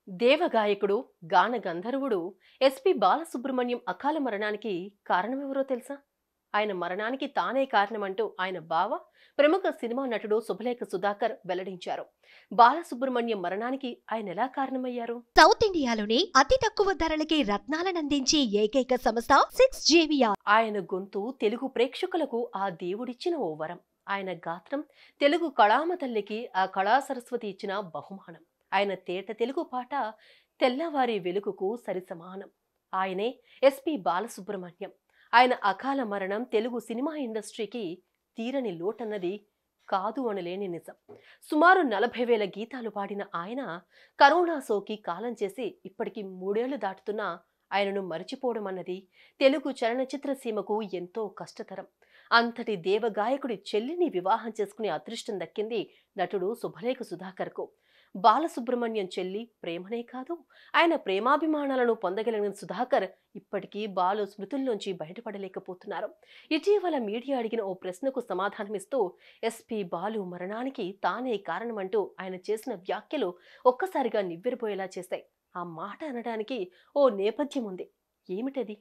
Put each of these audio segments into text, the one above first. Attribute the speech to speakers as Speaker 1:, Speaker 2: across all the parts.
Speaker 1: దేవగాయకుడు, గాన గంధర్వుడు ఎస్పి బాలసుబ్రహ్మణ్యం అకాల మరణానికి కారణమెవరో తెలుసా? ఆయన మరణానికి తానే కారణమంటూ ఆయన బావ, ప్రముఖ సినిమా నటుడు శుభలేఖ సుధాకర్ వెల్లడించారు. బాలసుబ్రహ్మణ్యం మరణానికి ఆయన ఎలా కారణమయ్యారు?
Speaker 2: సౌత్ ఇండియాలోనే అతి తక్కువ ధరలకి రత్నాలనందించే ఏకైక సంస్థ 6JVR.
Speaker 1: ఆయన గొంతు తెలుగు ప్రేక్షకులకు ఆ దేవుడిచ్చిన ఓ వరం. ఆయన గాత్రం తెలుగు కళామ తల్లికి ఆ కళా సరస్వతి ఇచ్చిన బహుమానం. ఆయన తేట తెలుగు పాట తెల్లవారి వెలుగుకు సరిసమానం. ఆయనే ఎస్పి బాలసుబ్రహ్మణ్యం. ఆయన అకాల మరణం తెలుగు సినిమా ఇండస్ట్రీకి తీరని లోటన్నది కాదు అనలేని నిజం. సుమారు 40,000 గీతాలు పాడిన ఆయన కరోనా సోకి కాలం చేసి ఇప్పటికి 3 ఏళ్లు దాటుతున్నా ఆయనను మరిచిపోవడం అన్నది తెలుగు చలనచిత్ర సీమకు ఎంతో కష్టతరం. అంతటి దేవగాయకుడి చెల్లిని వివాహం చేసుకునే అదృష్టం దక్కింది నటుడు శుభలేఖ సుధాకర్కు. బాలసుబ్రహ్మణ్యం చెల్లి ప్రేమనే కాదు, ఆయన ప్రేమాభిమానాలను పొందగలిగిన సుధాకర్ ఇప్పటికీ బాలు స్మృతుల్లోంచి బయటపడలేకపోతున్నారు. ఇటీవల మీడియా అడిగిన ఓ ప్రశ్నకు సమాధానమిస్తూ ఎస్పి బాలు మరణానికి తానే కారణమంటూ ఆయన చేసిన వ్యాఖ్యలు ఒక్కసారిగా నివ్వెరపోయేలా చేశాయి. ఆ మాట అనడానికి ఓ నేపథ్యం ఉంది. ఏమిటది?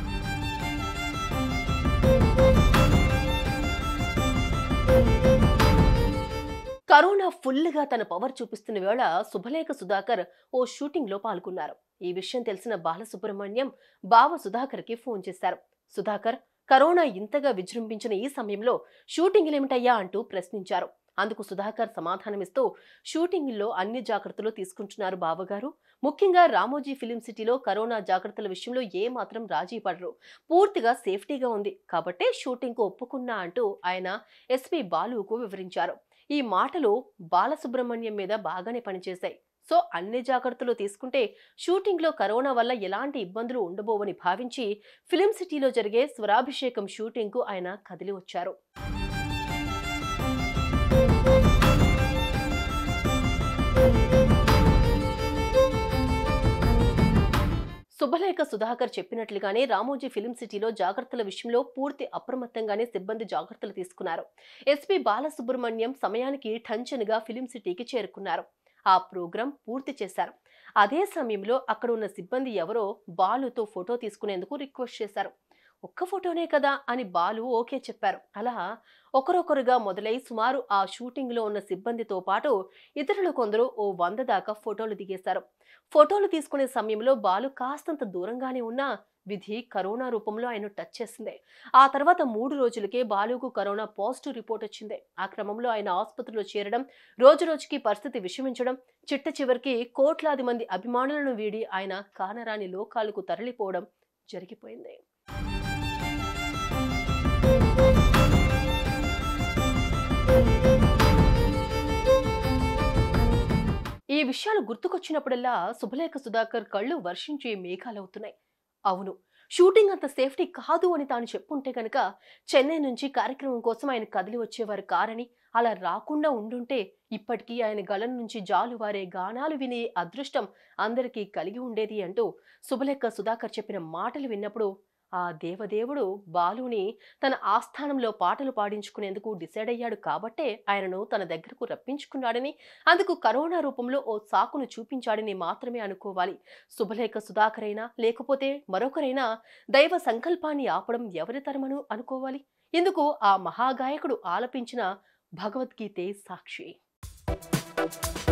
Speaker 1: కరోనా ఫుల్గా తన పవర్ చూపిస్తున్న వేళ శుభలేఖ సుధాకర్ ఓ షూటింగ్ లో పాల్గొన్నారు. ఈ విషయం తెలిసిన బాలసుబ్రహ్మణ్యం బావ సుధాకర్కి ఫోన్ చేశారు. సుధాకర్, కరోనా ఇంతగా విజృంభించిన ఈ సమయంలో షూటింగ్లేమిటయ్యా అంటూ ప్రశ్నించారు. అందుకు సుధాకర్ సమాధానమిస్తూ, షూటింగ్లో అన్ని జాగ్రత్తలు తీసుకుంటున్నారు బావగారు. ముఖ్యంగా రామోజీ ఫిలిం సిటీలో కరోనా జాగ్రత్తల విషయంలో ఏ మాత్రం రాజీ పడరు. పూర్తిగా సేఫ్టీగా ఉంది కాబట్టే షూటింగ్కు ఒప్పుకున్నా అంటూ ఆయన ఎస్పి బాలుకు వివరించారు. ఈ మాటలు బాలసుబ్రహ్మణ్యం మీద బాగానే పనిచేశాయి. సో అన్ని జాగ్రత్తలు తీసుకుంటే షూటింగ్లో కరోనా వల్ల ఎలాంటి ఇబ్బందులు ఉండబోవని భావించి ఫిలిం సిటీలో జరిగే స్వరాభిషేకం షూటింగ్కు ఆయన కదిలి వచ్చారు. శుభలేఖ సుధాకర్ చెప్పినట్లుగానే రామోజీ ఫిలిం సిటీలో జాగ్రత్తల విషయంలో పూర్తి అప్రమత్తంగానే సిబ్బంది జాగ్రత్తలు తీసుకున్నారు. ఎస్పి బాలసుబ్రహ్మణ్యం సమయానికి టంచన్గా ఫిలిం సిటీకి చేరుకున్నారు. ఆ ప్రోగ్రాం పూర్తి చేశారు. అదే సమయంలో అక్కడ ఉన్న సిబ్బంది ఎవరో బాలుతో ఫోటో తీసుకునేందుకు రిక్వెస్ట్ చేశారు. ఒక్క ఫోటోనే కదా అని బాలు ఓకే చెప్పారు. అలా ఒకరొకరుగా మొదలై సుమారు ఆ షూటింగ్ లో ఉన్న సిబ్బందితో పాటు ఇతరులు కొందరు ఓ 100 దాకా ఫోటోలు దిగేశారు. ఫోటోలు తీసుకునే సమయంలో బాలు కాస్తంత దూరంగానే ఉన్నా విధి కరోనా రూపంలో ఆయన టచ్ చేసింది. ఆ తర్వాత 3 రోజులకే బాలుకు కరోనా పాజిటివ్ రిపోర్ట్ వచ్చింది. ఆ క్రమంలో ఆయన ఆసుపత్రిలో చేరడం, రోజు రోజుకి పరిస్థితి విషమించడం, చిట్ట చివరికి కోట్లాది మంది అభిమానులను వీడి ఆయన కానరాని లోకాలకు తరలిపోవడం జరిగిపోయింది. ఈ విషయాలు గుర్తుకొచ్చినప్పుడల్లా శుభలేఖ సుధాకర్ కళ్ళు వర్షించే మేఘాలవుతున్నాయి. అవును, షూటింగ్ అంత సేఫ్టీ కాదు అని తాను చెప్పుంటే గనక చెన్నై నుంచి కార్యక్రమం కోసం ఆయన కదిలి వచ్చేవారు కారని, అలా రాకుండా ఉండుంటే ఇప్పటికీ ఆయన గళం నుంచి జాలువారే గానాలు వినే అదృష్టం అందరికీ కలిగి ఉండేది అంటూ శుభలేఖ సుధాకర్ చెప్పిన మాటలు విన్నప్పుడు ఆ దేవదేవుడు బాలుని తన ఆస్థానంలో పాటలు పాడించుకునేందుకు డిసైడ్ అయ్యాడు కాబట్టే ఆయనను తన దగ్గరకు రప్పించుకున్నాడని, అందుకు కరోనా రూపంలో ఓ సాకును చూపించాడని మాత్రమే అనుకోవాలి. శుభలేఖ సుధాకర్ అయినా లేకపోతే మరొకరైనా దైవ సంకల్పాన్ని ఆపడం ఎవరి తరమను అనుకోవాలి. ఇందుకు ఆ మహాగాయకుడు ఆలపించిన భగవద్గీతే సాక్షి.